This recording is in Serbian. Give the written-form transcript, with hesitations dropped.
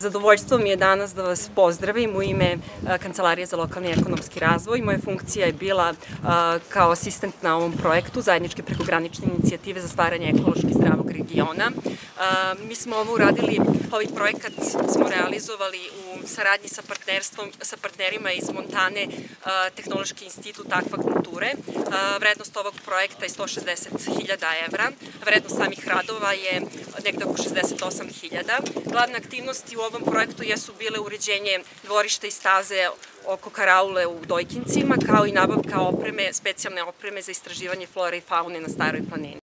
Zadovoljstvo mi je danas da vas pozdravim u ime Kancelarije za lokalni ekonomski razvoj. Moja funkcija je bila kao asistent na ovom projektu zajedničke prekogranične inicijative za stvaranje ekološki zdravog regiona. Mi smo ovo uradili, ovaj projekat smo realizovali u saradnji sa partnerima iz Montane, Tehnološki institut akvakulture. Vrednost ovog projekta je 160.000 evra, vrednost samih radova je negde oko 68.000. Glavne aktivnosti u ovom projektu jesu bile uređenje dvorišta i staze oko karaule u Dojkincima, kao i nabavka specijalne opreme za istraživanje flore i faune na Staroj planini.